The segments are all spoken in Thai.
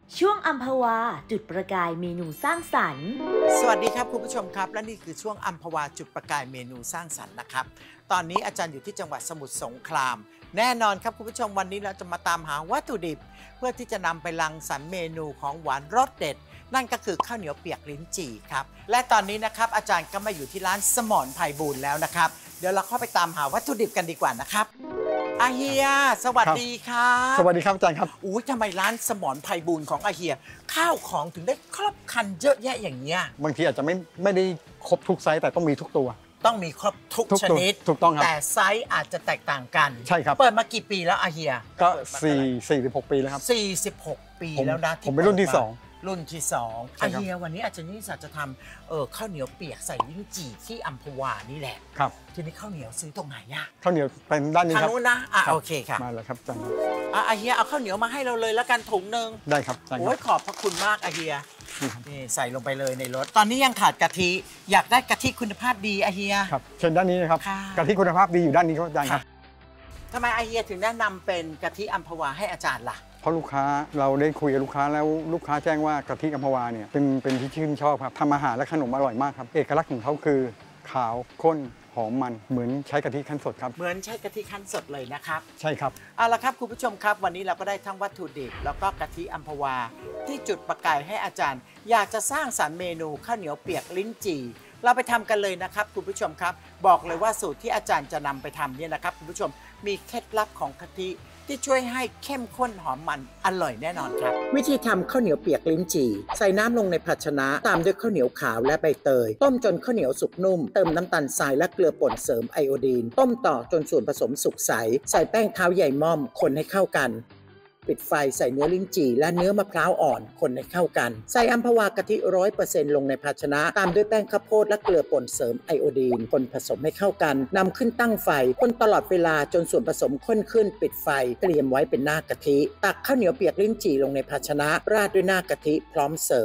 ช่วงอัมพวาจุดประกายเมนูสร้างสรรค์สวัสดีครับคุณผู้ชมครับและนี่คือช่วงอัมพวาจุดประกายเมนูสร้างสรรค์นะครับตอนนี้อาจารย์อยู่ที่จังหวัดสมุทรสงครามแน่นอนครับคุณผู้ชมวันนี้เราจะมาตามหาวัตถุดิบเพื่อที่จะนำไปรังสรรค์เมนูของหวานรสเด็ดนั่นก็คือข้าวเหนียวเปียกลิ้นจี่ครับและตอนนี้นะครับอาจารย์ก็มาอยู่ที่ร้านสมรไพบูลย์แล้วนะครับเดี๋ยวเราเข้าไปตามหาวัตถุดิบกันดีกว่านะครับอาเฮียสวัสดีครับสวัสดีครับอาจารย์ครับอุ้ยทำไมร้านสมรไพบูลย์ของอาเฮียข้าวของถึงได้ครบครันเยอะแยะอย่างเงี้ยบางทีอาจจะไม่ได้ครบทุกไซส์แต่ต้องมีทุกตัวต้องมีครบทุกชนิดถูกต้องครับแต่ไซส์อาจจะแตกต่างกันใช่ครับเปิดมากี่ปีแล้วอาเฮียก็46 ปีแล้วครับ 46 ปีแล้วนะผมเป็นรุ่นที่2 อาเฮียวันนี้อาจารย์นิสัยจะทำข้าวเหนียวเปียกใส่ลิ้นจี่ที่อัมพวานี่แหละครับทีนี้ข้าวเหนียวซื้อตรงไหนอะข้าวเหนียวเป็นด้านนี้ครับทางนู้นนะโอเคค่ะมาแล้วครับอาจารย์อาเฮียเอาข้าวเหนียวมาให้เราเลยแล้วกันถุงนึงได้ครับอาจารย์โอ้ยขอบพระคุณมากอาเฮียนี่ใส่ลงไปเลยในรถตอนนี้ยังขาดกะทิอยากได้กะทิคุณภาพดีอาเฮียครับเชิญด้านนี้นะครับกะทิคุณภาพดีอยู่ด้านนี้ครับอาจารย์ครับทำไมอาเฮียถึงแนะนำเป็นกะทิอัมพวาให้อาจารย์ล่ะเพราะลูกค้าเราได้คุยกับลูกค้าแล้วลูกค้าแจ้งว่ากะทิอัมพวาเนี่ยเป็นที่ชื่นชอบครับทำอาหารและขนมอร่อยมากครับเอกลักษณ์ของเขาคือขาวข้นหอมมันเหมือนใช้กะทิคั้นสดครับเหมือนใช้กะทิคั้นสดเลยนะครับใช่ครับเอาละครับคุณผู้ชมครับวันนี้เราก็ได้ทั้งวัตถุดิบแล้วก็กะทิอัมพวาที่จุดประกายให้อาจารย์อยากจะสร้างสรรค์เมนูข้าวเหนียวเปียกลิ้นจี่เราไปทำกันเลยนะครับคุณผู้ชมครับบอกเลยว่าสูตรที่อาจารย์จะนำไปทำเนี่ยนะครับคุณผู้ชมมีเคล็ดลับของกะทิที่ช่วยให้เข้มข้นหอมมันอร่อยแน่นอนครับวิธีทำข้าวเหนียวเปียกลิ้นจี่ใส่น้ำลงในภาชนะตามด้วยข้าวเหนียวขาวและใบเตยต้มจนข้าวเหนียวสุกนุ่มเติมน้ำตาลทรายและเกลือป่นเสริมไอโอดีนต้มต่อจนส่วนผสมสุกใสใส่แป้งเท้าใหญ่ม่อมคนให้เข้ากันปิดไฟใส่เนื้อลิ้นจี่และเนื้อมะพร้าวอ่อนคนให้เข้ากันใส่อัมพวากะทิ 100% ลงในภาชนะตามด้วยแป้งข้าวโพดและเกลือป่นเสริมไอโอดีนคนผสมให้เข้ากันนำขึ้นตั้งไฟคนตลอดเวลาจนส่วนผสมข้นขึ้นปิดไฟเตรียมไว้เป็นหน้ากะทิตักข้าวเหนียวเปียกลิ้นจี่ลงในภาชนะราดด้วยหน้ากะทิพร้อมเสิร์ฟ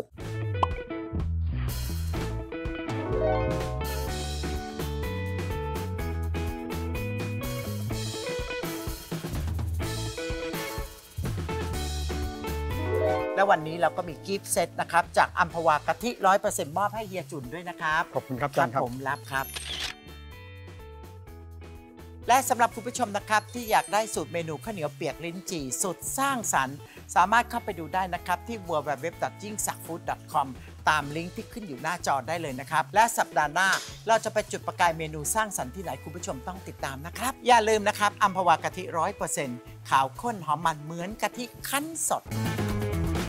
และวันนี้เราก็มีกิฟต์เซตนะครับจากอัมพวากะทิ 100% มอบให้เฮียจุนด้วยนะครับขอบคุณครับอาจารย์ครับผมรับครับและสำหรับคุณผู้ชมนะครับที่อยากได้สูตรเมนูข้าวเหนียวเปียกลิ้นจี่สุดสร้างสรรค์สามารถเข้าไปดูได้นะครับที่ www.jingsakfood.com ตามลิงก์ที่ขึ้นอยู่หน้าจอได้เลยนะครับและสัปดาห์หน้าเราจะไปจุดประกายเมนูสร้างสรรค์ที่ไหนคุณผู้ชมต้องติดตามนะครับอย่าลืมนะครับอัมพวากะทิ 100% ขาวข้นหอมมันเหมือนกะทิคั้นสด